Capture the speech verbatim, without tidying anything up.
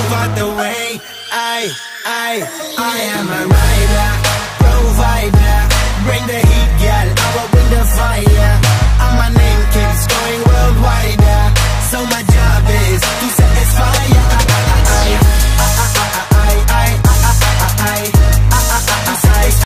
move out the way. I, I, I am a rider, provider. Bring the heat, girl, I will bring the fire.